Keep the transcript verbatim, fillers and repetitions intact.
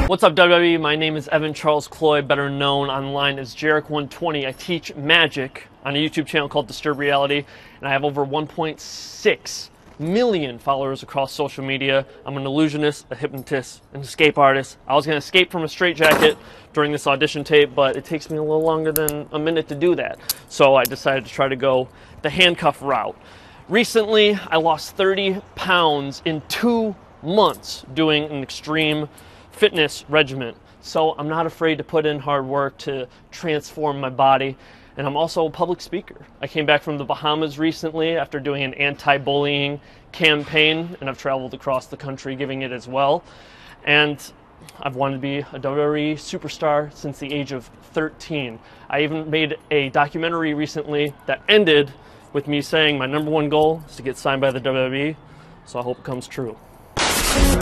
What's up, W W E? My name is Evan Charles Cloyd, better known online as Jarek one twenty. I teach magic on a YouTube channel called Disturb Reality, and I have over one point six million followers across social media. I'm an illusionist, a hypnotist, an escape artist. I was going to escape from a straitjacket during this audition tape, but it takes me a little longer than a minute to do that. So I decided to try to go the handcuff route. Recently, I lost thirty pounds in two months doing an extreme fitness regimen. So I'm not afraid to put in hard work to transform my body. And I'm also a public speaker. I came back from the Bahamas recently after doing an anti-bullying campaign, and I've traveled across the country giving it as well. And I've wanted to be a W W E superstar since the age of thirteen. I even made a documentary recently that ended with me saying my number one goal is to get signed by the W W E, so I hope it comes true.